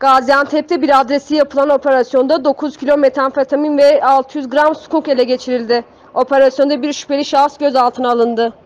Gaziantep'te bir adresi yapılan operasyonda 9 kilo metamfetamin ve 600 gram skunk ele geçirildi. Operasyonda bir şüpheli şahıs gözaltına alındı.